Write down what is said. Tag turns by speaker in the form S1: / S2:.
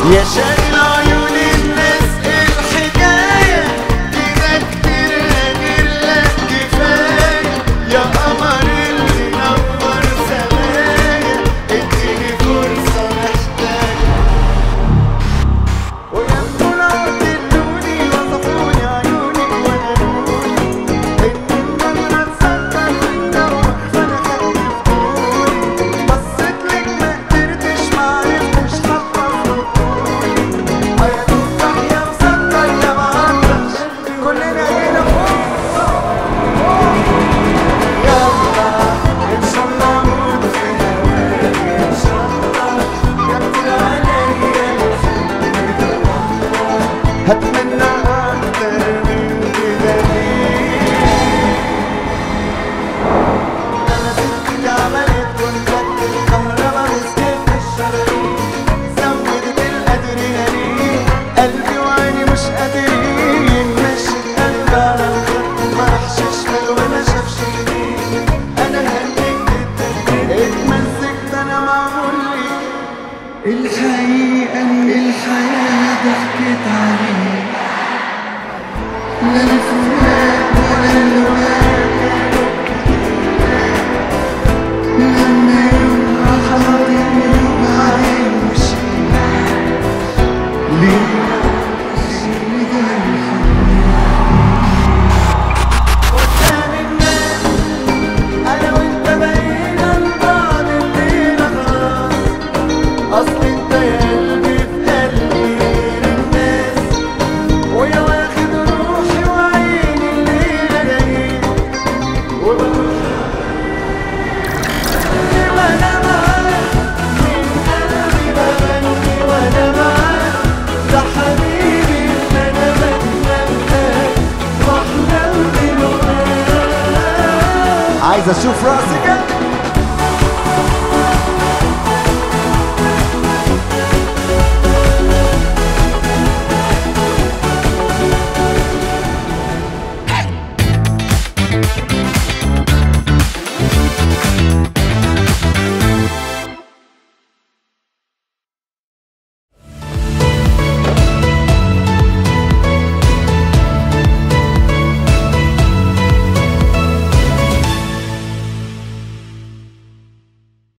S1: يا شاغل عيون الناس الحكاية كده كتير غير لك كفاية يا قمر اللي نور سمايا اديني فرصة محتاجة ويا طلعوا دلوني وصفوني عيونك وقالولي إن النظرة تسكر وتدوخ فأنا خدت فضولي بصيتلك ما قدرتش معرفتش حاطة كلنا هنا فوق يلا ان شاء الله اموت في هواك ان شاء الله كتر عليا هتمنى اكتر من كده انا سكتي عملت وانفكت الكهربا وسكت الشرايين زودت الادرينالين قلبي وعيني مش قادرين ماشي القلب على الخط ما راحش شمال وما شافش يمين انا هنجت اتمزجت انا معمول لي الحقيقة ان الحياة ضحكت عليك لا انا فراق ولا الوقت لما يوم حاضر وبعدين مشيت ليه قدام الناس انا وانت بقينا لبعض الليلة خلاص اصل انت يا قلبي في قلبي غير الناس ويا واخد روحي وعيني الليلة جايين وبروح وانا معاك من قلبي بغني وانا معاك ده حبيبي اللي انا بتمناه واحلم بلقاك عايز اشوف راسي جنبي